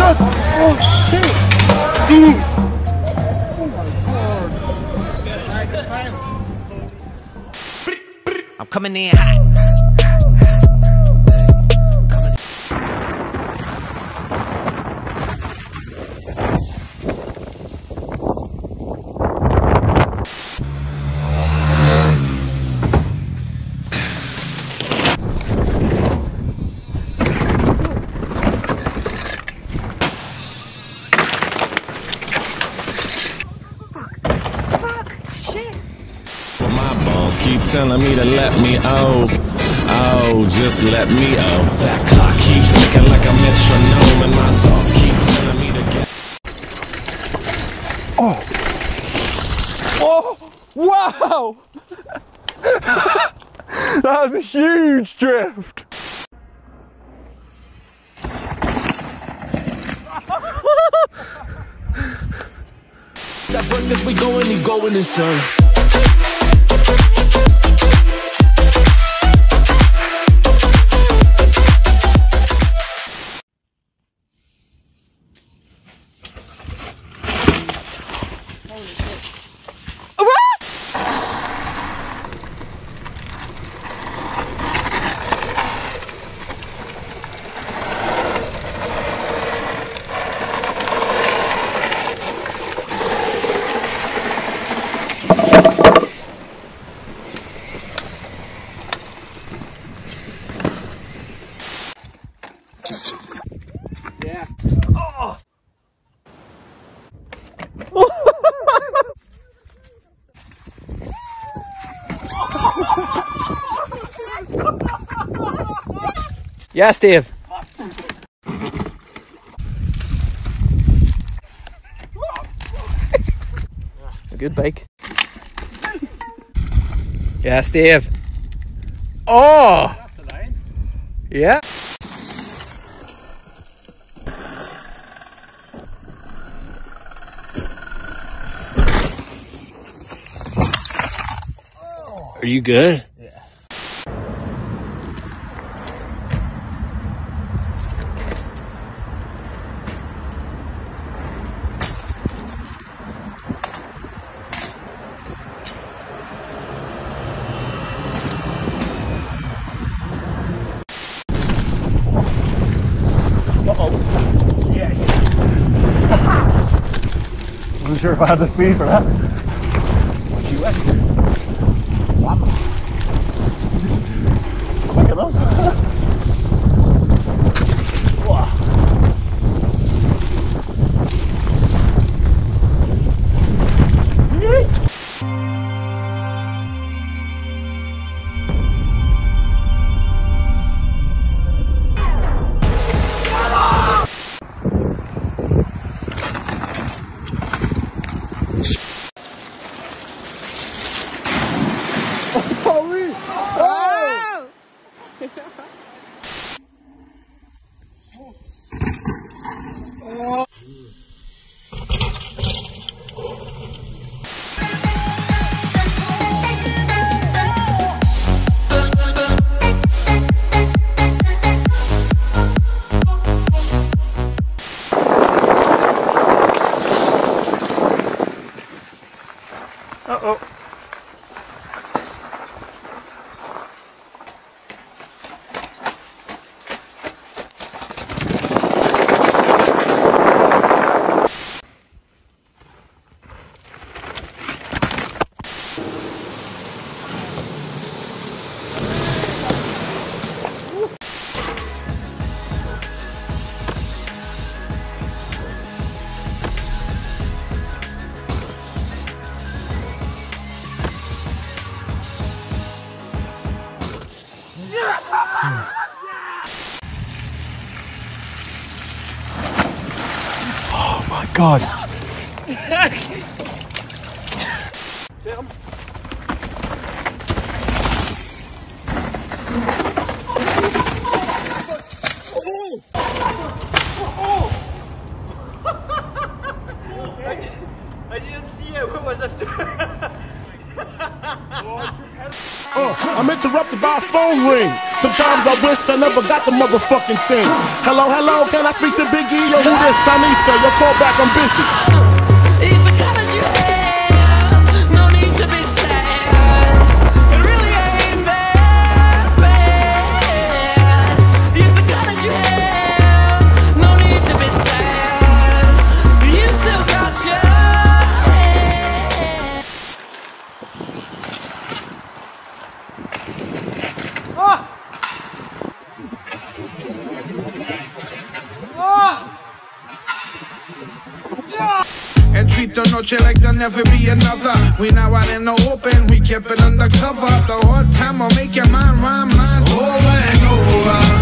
god! Oh shit! Dude! Oh my god! I'm coming in hot. Keep telling me to let me just let me That clock keeps ticking like a metronome, and my thoughts keep telling me to get. Oh! Wow! That was a huge drift! That first as we going insane. Yeah. Oh. Yeah, Steve. A good bike. Yeah, Steve. Oh! That's the line. Yeah. Are you good? Yeah. Uh-oh. Yes. I'm not sure if I had the speed for that. She went. Quick enough. Wow. Uh-oh. Oh my god. I didn't see it. What was after? I meant interrupted by a phone ring. Sometimes I wish I never got the motherfucking thing. Hello, hello, can I speak to Big E? Yo, who this? Tanisa, your call back, I'm busy. It's the colors you have, no need to be sad. It really ain't that bad. It's the colors you have, no need to be sad. You still got your head. And treat the noche like there'll never be another. We now out in the open, we kept it undercover. The whole time I'll make your mind rhyme over and over.